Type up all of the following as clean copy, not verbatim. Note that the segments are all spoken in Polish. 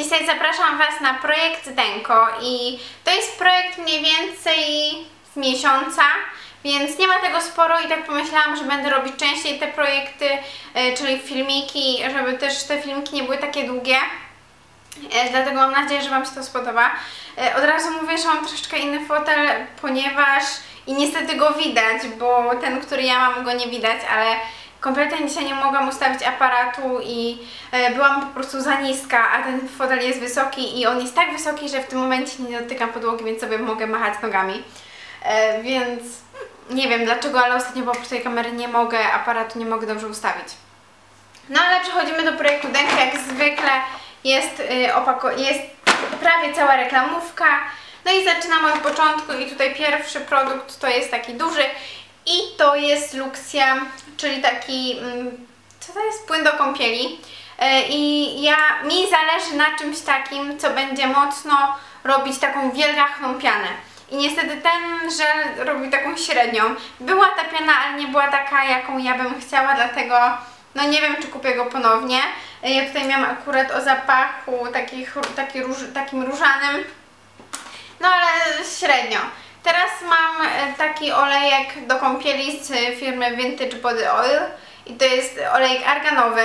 Dzisiaj zapraszam Was na projekt Denko i to jest projekt mniej więcej z miesiąca, więc nie ma tego sporo i tak pomyślałam, że będę robić częściej te projekty, czyli filmiki, żeby też te filmiki nie były takie długie. Dlatego mam nadzieję, że Wam się to spodoba. Od razu mówię, że mam troszeczkę inny fotel, ponieważ i niestety go widać, bo ten, który ja mam, go nie widać, ale kompletnie dzisiaj nie mogłam ustawić aparatu i byłam po prostu za niska, a ten fotel jest wysoki i on jest tak wysoki, że w tym momencie nie dotykam podłogi, więc sobie mogę machać nogami. Więc nie wiem dlaczego, ale ostatnio po prostu tej kamery nie mogę, aparatu nie mogę dobrze ustawić. No ale przechodzimy do projektu Denko, jak zwykle jest prawie cała reklamówka. No i zaczynamy od początku i tutaj pierwszy produkt to jest taki duży i to jest Luxia, czyli taki, co to jest? Płyn do kąpieli. I mi zależy na czymś takim, co będzie mocno robić taką wielgachną pianę. I niestety ten żel robi taką średnią. Była ta piana, ale nie była taka, jaką ja bym chciała, dlatego no nie wiem, czy kupię go ponownie. Ja tutaj miałam akurat o zapachu takim różanym. No ale średnio. Teraz mam taki olejek do kąpieli z firmy Vintage Body Oil. I to jest olejek arganowy.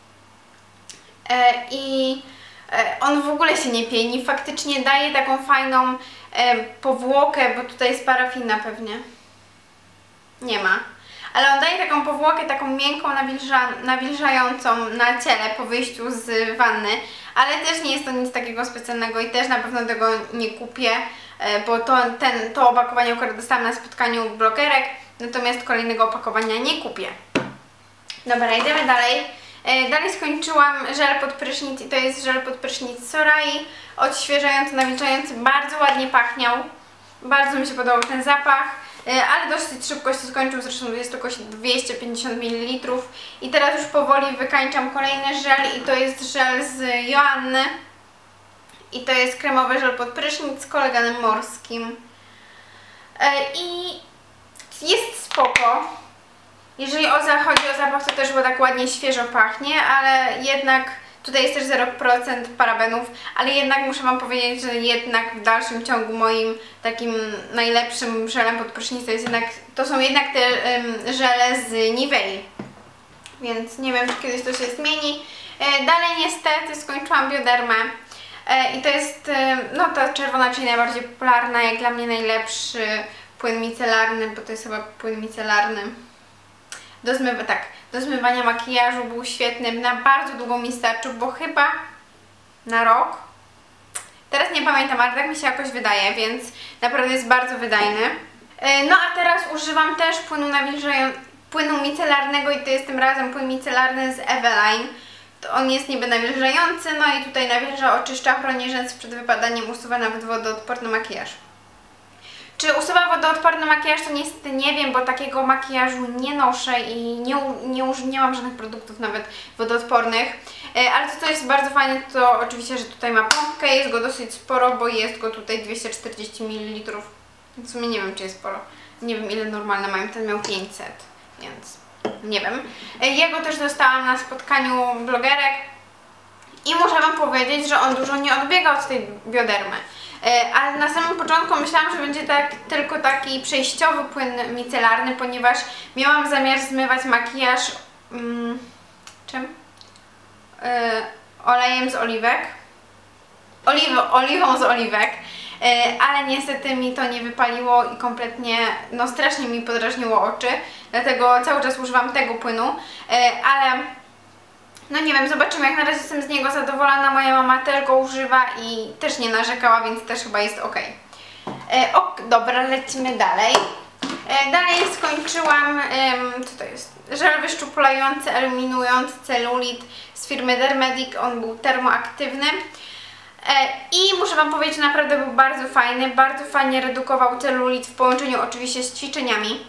I on w ogóle się nie pieni. Faktycznie daje taką fajną powłokę, bo tutaj jest parafina pewnie. Nie ma. Ale on daje taką powłokę, taką miękką, nawilżającą na ciele po wyjściu z wanny. Ale też nie jest to nic takiego specjalnego i też na pewno tego nie kupię, bo to opakowanie akurat dostałam na spotkaniu blogerek, natomiast kolejnego opakowania nie kupię. Dobra, idziemy dalej. Dalej skończyłam żel pod prysznic i to jest żel pod prysznic Sorai, odświeżający, nawilżający, bardzo ładnie pachniał, bardzo mi się podobał ten zapach, ale dosyć szybko się skończył, zresztą jest tylko 250 ml i teraz już powoli wykańczam kolejny żel i to jest żel z Joanny i to jest kremowy żel pod prysznic z kolagenem morskim i jest spoko. Jeżeli chodzi o zapach, to też bo tak ładnie świeżo pachnie, ale jednak tutaj jest też 0% parabenów, ale jednak muszę Wam powiedzieć, że jednak w dalszym ciągu moim takim najlepszym żelem pod prysznic to są jednak te żele z Nivei. Więc nie wiem, czy kiedyś to się zmieni. Dalej niestety skończyłam Biodermę i to jest no ta czerwona, czyli najbardziej popularna, jak dla mnie najlepszy płyn micelarny, bo to jest chyba płyn micelarny. Do zmywania makijażu był świetny, na bardzo długo mi starczył, bo chyba na rok. Teraz nie pamiętam, ale tak mi się jakoś wydaje, więc naprawdę jest bardzo wydajny. No a teraz używam też płynu micelarnego i to jest tym razem płyn micelarny z Eveline. To on jest niby nawilżający, no i tutaj nawilża, oczyszcza, chroni rzęsy przed wypadaniem, usuwa nawet wodoodporny makijaż. Czy usuwa wodoodporny makijaż, to niestety nie wiem, bo takiego makijażu nie noszę i nie mam żadnych produktów nawet wodoodpornych. Ale to, co jest bardzo fajne, to oczywiście, że tutaj ma pompkę, jest go dosyć sporo, bo jest go tutaj 240 ml. W sumie nie wiem, czy jest sporo. Nie wiem, ile normalne mają, ten miał 500, więc nie wiem. Ja go też dostałam na spotkaniu blogerek i muszę Wam powiedzieć, że on dużo nie odbiega od tej Biodermy. Ale na samym początku myślałam, że będzie tylko taki przejściowy płyn micelarny, ponieważ miałam zamiar zmywać makijaż czym? Olejem z oliwek. Oliwą z oliwek. Ale niestety mi to nie wypaliło i kompletnie, no strasznie mi podrażniło oczy, dlatego cały czas używam tego płynu, ale no nie wiem, zobaczymy, jak na razie jestem z niego zadowolona, moja mama też go używa i też nie narzekała, więc też chyba jest ok. Dobra, lecimy dalej. Dalej skończyłam, co to jest? Żel wyszczupulający, eliminujący celulit z firmy Dermedic, on był termoaktywny. I muszę Wam powiedzieć, że naprawdę był bardzo fajny, bardzo fajnie redukował celulit w połączeniu oczywiście z ćwiczeniami.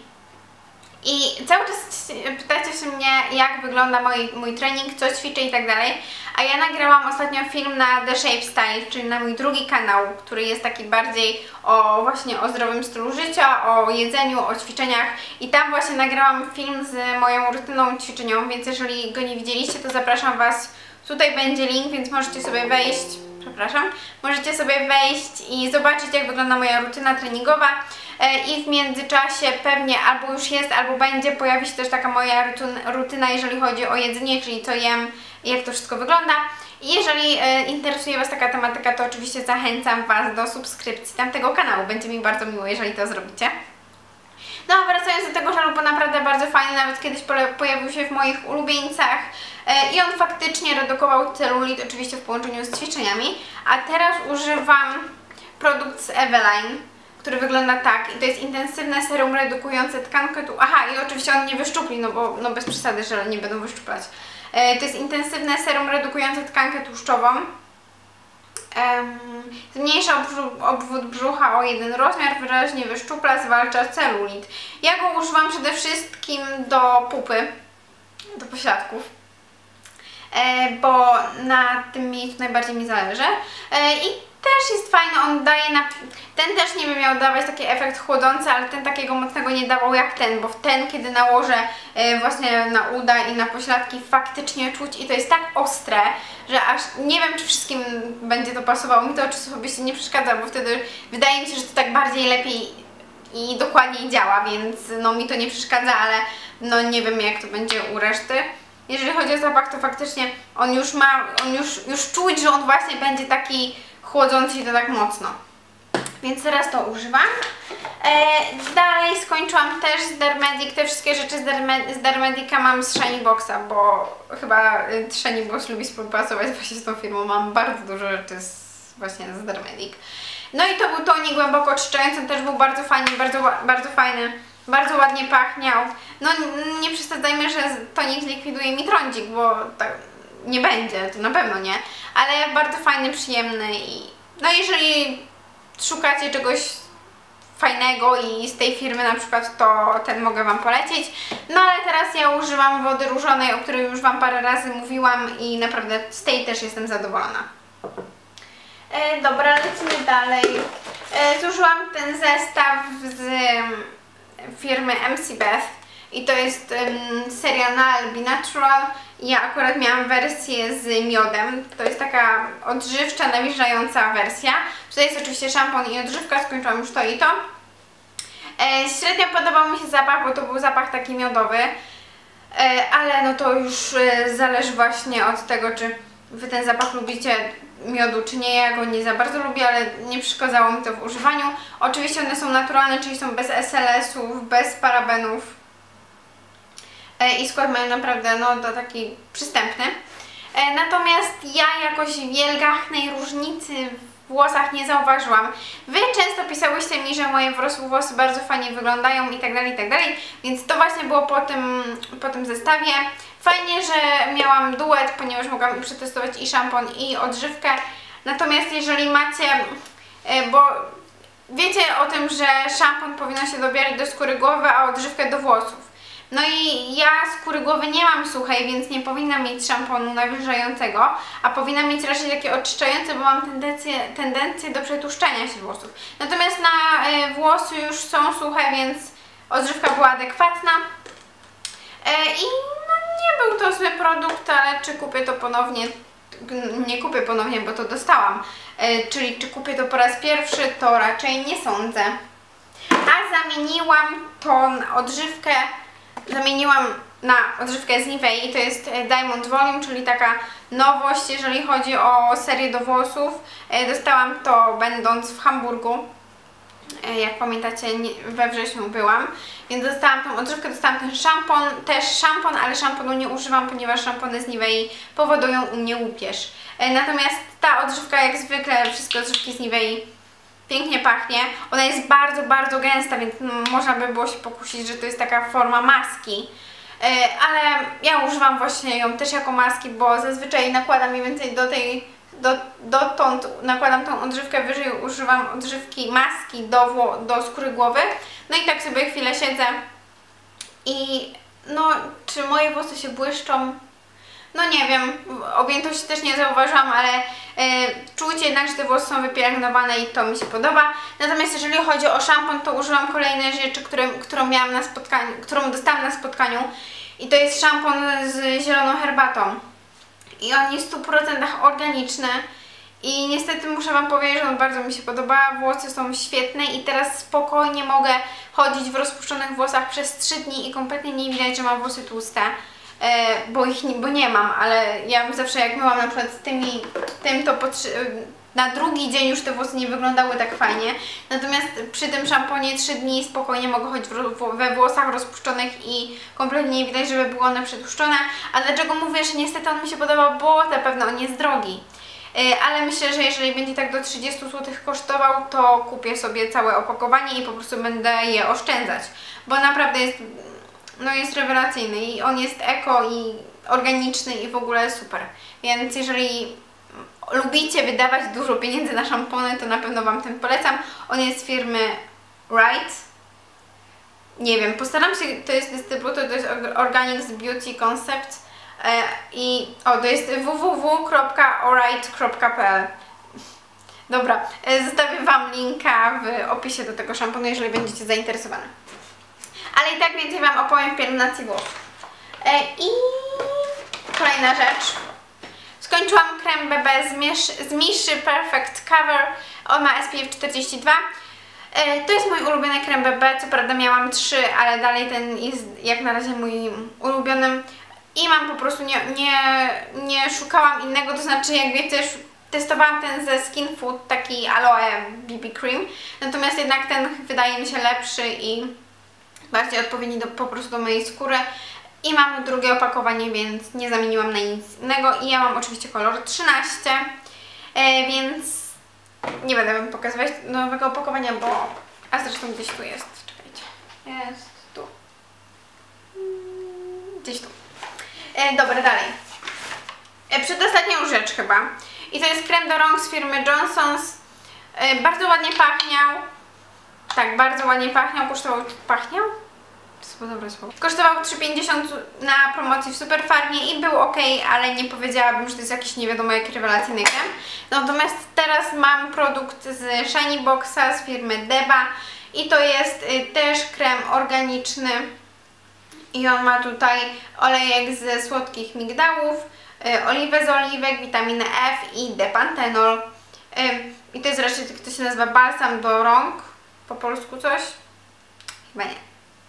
I cały czas pytacie się mnie, jak wygląda mój trening, co ćwiczę i tak dalej. A ja nagrałam ostatnio film na The Shape Style, czyli na mój drugi kanał, który jest taki bardziej właśnie o zdrowym stylu życia, o jedzeniu, o ćwiczeniach. I tam właśnie nagrałam film z moją rutyną ćwiczeniową, więc jeżeli go nie widzieliście, to zapraszam Was. Tutaj będzie link, więc możecie sobie wejść przepraszam, możecie sobie wejść i zobaczyć, jak wygląda moja rutyna treningowa i w międzyczasie pewnie albo już jest, albo będzie pojawi się też taka moja rutyna, jeżeli chodzi o jedzenie, czyli co jem i jak to wszystko wygląda. I jeżeli interesuje Was taka tematyka, to oczywiście zachęcam Was do subskrypcji tamtego kanału. Będzie mi bardzo miło, jeżeli to zrobicie. No a wracając do tego żelu, bo naprawdę bardzo fajny, nawet kiedyś pojawił się w moich ulubieńcach i on faktycznie redukował celulit, oczywiście w połączeniu z ćwiczeniami, a teraz używam produkt z Eveline, który wygląda tak i to jest intensywne serum redukujące tkankę tu. Aha, i oczywiście on nie wyszczupli, no bo no bez przesady, że nie będą wyszczuplać. To jest intensywne serum redukujące tkankę tłuszczową. Zmniejsza obwód brzucha o 1 rozmiar, wyraźnie wyszczupla, zwalcza celulit. Ja go używam przede wszystkim do pupy, do pośladków, bo na tym miejscu najbardziej mi zależy. I też jest fajny, on daje ten też nie by miał dawać taki efekt chłodzący, ale ten takiego mocnego nie dawał jak ten, bo ten, kiedy nałożę właśnie na uda i na pośladki, faktycznie czuć i to jest tak ostre, że aż nie wiem, czy wszystkim będzie to pasowało. Mi to oczywiście nie przeszkadza, bo wtedy wydaje mi się, że to tak bardziej lepiej i dokładniej działa, więc no mi to nie przeszkadza, ale no nie wiem, jak to będzie u reszty. Jeżeli chodzi o zapach, to faktycznie on już ma, już czuć, że on właśnie będzie taki chłodzący i to tak mocno. Więc teraz to używam. Dalej skończyłam też z Dermedic. Te wszystkie rzeczy z Dermedica mam z Shiny Boxa, bo chyba Shiny Box lubi współpracować właśnie z tą firmą. Mam bardzo dużo rzeczy właśnie z Dermedic. No i to był tonik głęboko oczyszczający, też był bardzo fajny, bardzo fajny. Bardzo ładnie pachniał. No nie przesadzajmy, że tonik zlikwiduje mi trądzik, bo tak nie będzie, to na pewno nie. Ale bardzo fajny, przyjemny i no jeżeli szukacie czegoś fajnego i z tej firmy na przykład, to ten mogę Wam polecić. No ale teraz ja używam wody różanej, o której już Wam parę razy mówiłam i naprawdę z tej też jestem zadowolona. Dobra, lecimy dalej. Zużyłam ten zestaw z firmy MC Beth i to jest seria Nalbi Natural. Ja akurat miałam wersję z miodem, to jest taka odżywcza, nawilżająca wersja. Tutaj jest oczywiście szampon i odżywka, skończyłam już to i to. Średnio podobał mi się zapach, bo to był zapach taki miodowy, ale no to już zależy właśnie od tego, czy Wy ten zapach lubicie miodu, czy nie. Ja go nie za bardzo lubię, ale nie przeszkadzało mi to w używaniu. Oczywiście one są naturalne, czyli są bez SLS-ów, bez parabenów. I skład mają naprawdę no to taki przystępny. Natomiast ja jakoś wielgachnej różnicy w włosach nie zauważyłam. Wy często pisałyście mi, że moje włosy bardzo fajnie wyglądają i tak dalej, więc to właśnie było po tym zestawie. Fajnie, że miałam duet, ponieważ mogłam przetestować i szampon, i odżywkę. Natomiast jeżeli macie, bo wiecie o tym, że szampon powinno się dobierać do skóry głowy, a odżywkę do włosów. No i ja skóry głowy nie mam suchej, więc nie powinnam mieć szamponu nawilżającego, a powinnam mieć raczej takie oczyszczające, bo mam tendencję do przetłuszczania się włosów. Natomiast na włosy już są suche, więc odżywka była adekwatna. I no, nie był to zły produkt, ale czy kupię to ponownie? Nie kupię ponownie, bo to dostałam. Czyli czy kupię to po raz pierwszy, to raczej nie sądzę. A zamieniłam tą odżywkę, na odżywkę z Nivei, to jest Diamond Volume, czyli taka nowość, jeżeli chodzi o serię do włosów. Dostałam to będąc w Hamburgu. Jak pamiętacie, we wrześniu byłam, więc dostałam tą odżywkę, dostałam ten szampon, też szampon, ale szamponu nie używam, ponieważ szampony z Nivei powodują u mnie łupież. Natomiast ta odżywka, jak zwykle, wszystkie odżywki z Nivei pięknie pachnie. Ona jest bardzo, bardzo gęsta, więc można by było się pokusić, że to jest taka forma maski. Ale ja używam właśnie ją też jako maski, bo zazwyczaj nakładam mniej więcej dotąd nakładam tą odżywkę, wyżej używam odżywki maski do skóry głowy. No i tak sobie chwilę siedzę i no, czy moje włosy się błyszczą? No nie wiem, objętości też nie zauważyłam, ale czuć jednak, że te włosy są wypielęgnowane i to mi się podoba. Natomiast jeżeli chodzi o szampon, to użyłam kolejnej rzeczy, którą dostałam na spotkaniu i to jest szampon z zieloną herbatą. I on jest w 100% organiczny I niestety muszę Wam powiedzieć, że on bardzo mi się podoba, włosy są świetne i teraz spokojnie mogę chodzić w rozpuszczonych włosach przez 3 dni i kompletnie nie widać, że mam włosy tłuste, bo nie mam, ale ja zawsze jak myłam na przykład na drugi dzień już te włosy nie wyglądały tak fajnie, natomiast przy tym szamponie 3 dni spokojnie mogę chodzić we włosach rozpuszczonych i kompletnie nie widać, żeby były one przetłuszczone. A dlaczego mówię, że niestety on mi się podoba, bo na pewno on jest drogi. Ale myślę, że jeżeli będzie tak do 30 zł kosztował, to kupię sobie całe opakowanie i po prostu będę je oszczędzać, bo naprawdę jest rewelacyjny i on jest eko i organiczny i w ogóle super. Więc jeżeli lubicie wydawać dużo pieniędzy na szampony, to na pewno Wam ten polecam. On jest z firmy Right. Nie wiem, postaram się, to jest dystrybutor, to jest Organics Beauty Concept to jest www.oright.pl. Dobra, zostawię Wam linka w opisie do tego szamponu, jeżeli będziecie zainteresowane. Ale i tak więcej Wam opowiem w pielęgnacji włosów. I kolejna rzecz. Skończyłam krem BB z Missy Perfect Cover. On ma SPF 42. To jest mój ulubiony krem BB. Co prawda miałam 3, ale dalej ten jest jak na razie mój ulubiony. I mam po prostu, nie szukałam innego, to znaczy jak wiecie, testowałam ten ze Skin Food, taki aloe BB Cream. Natomiast jednak ten wydaje mi się lepszy i bardziej odpowiedni po prostu do mojej skóry. I mam drugie opakowanie, więc nie zamieniłam na nic innego. I ja mam oczywiście kolor 13, więc nie będę Wam pokazywać nowego opakowania, a zresztą gdzieś tu jest. Czekajcie. Jest tu. Gdzieś tu. Dobra, dalej. Przedostatnią rzecz chyba. I to jest krem do rąk z firmy Johnson's. Bardzo ładnie pachniał. Tak, bardzo ładnie pachniał. Pachniał? To jest dobre słowo. Kosztował 3,50 na promocji w Superfarmie i był ok, ale nie powiedziałabym, że to jest jakiś nie wiadomo jaki rewelacyjny krem. Natomiast teraz mam produkt z Shiny Boxa z firmy Deba i to jest też krem organiczny i on ma tutaj olejek ze słodkich migdałów, oliwę z oliwek, witaminę F i depantenol. I to jest raczej, to się nazywa balsam do rąk, po polsku coś? Chyba nie.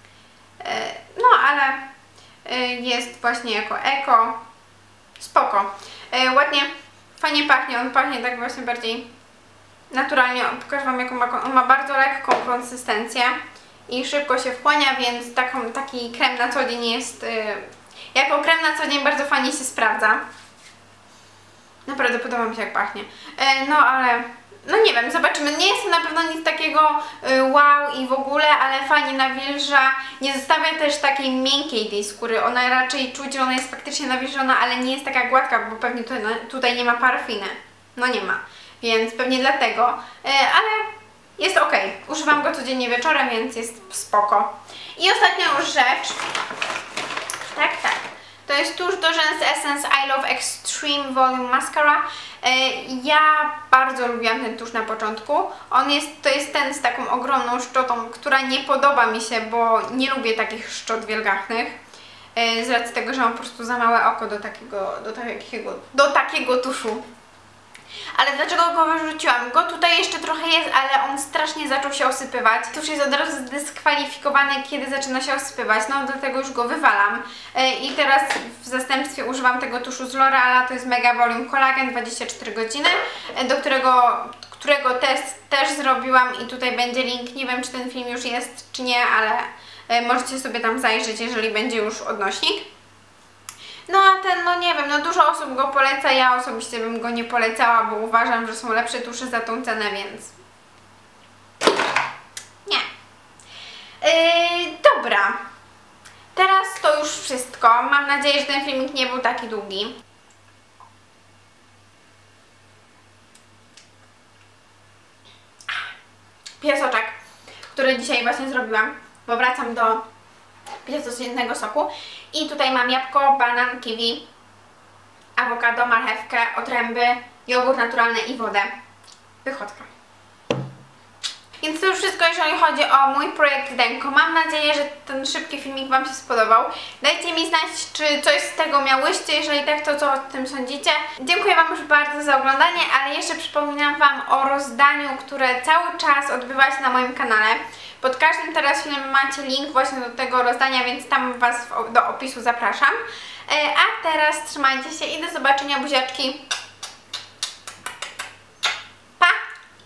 No ale jest właśnie jako eko, spoko, ładnie, fajnie pachnie, on pachnie tak właśnie bardziej naturalnie, pokażę Wam jaką ma, on ma bardzo lekką konsystencję i szybko się wchłania, więc taki krem na co dzień jest, jako krem na co dzień bardzo fajnie się sprawdza, naprawdę podoba mi się jak pachnie, no ale no nie wiem, zobaczymy. Nie jest to na pewno nic takiego wow i w ogóle, ale fajnie nawilża. Nie zostawia też takiej miękkiej tej skóry. Ona raczej czuć, że ona jest faktycznie nawilżona, ale nie jest taka gładka, bo pewnie tutaj nie ma parafiny. No nie ma. Więc pewnie dlatego. Ale jest ok. Używam go codziennie wieczorem, więc jest spoko. I ostatnia już rzecz. Tak. To jest tusz do rzęs Essence I Love Extreme Volume Mascara. Ja bardzo lubiłam ten tusz na początku. To jest ten z taką ogromną szczotą, która nie podoba mi się, bo nie lubię takich szczot wielgachnych. Z racji tego, że mam po prostu za małe oko do takiego tuszu. Ale dlaczego go wyrzuciłam? Go tutaj jeszcze trochę jest, ale on strasznie zaczął się osypywać. Tusz jest od razu zdyskwalifikowany, kiedy zaczyna się osypywać, no dlatego już go wywalam. I teraz w zastępstwie używam tego tuszu z L'Oreala, to jest Mega Volume Collagen 24 godziny, do którego test też zrobiłam i tutaj będzie link. Nie wiem, czy ten film już jest, czy nie, ale możecie sobie tam zajrzeć, jeżeli będzie już odnośnik. No a ten, no nie wiem, no dużo osób go poleca, ja osobiście bym go nie polecała, bo uważam, że są lepsze tusze za tą cenę, więc nie. Dobra, teraz to już wszystko. Mam nadzieję, że ten filmik nie był taki długi. Piasoczek, który dzisiaj właśnie zrobiłam, bo wracam do picia codziennego soku. I tutaj mam jabłko, banan, kiwi, awokado, marchewkę, otręby, jogurt naturalny i wodę. Wychodka. Więc to już wszystko, jeżeli chodzi o mój projekt Denko. Mam nadzieję, że ten szybki filmik Wam się spodobał. Dajcie mi znać, czy coś z tego miałyście, jeżeli tak, to co o tym sądzicie. Dziękuję Wam już bardzo za oglądanie, ale jeszcze przypominam Wam o rozdaniu, które cały czas odbywa się na moim kanale. Pod każdym teraz filmem macie link właśnie do tego rozdania, więc tam Was do opisu zapraszam. A teraz trzymajcie się i do zobaczenia, buziaczki!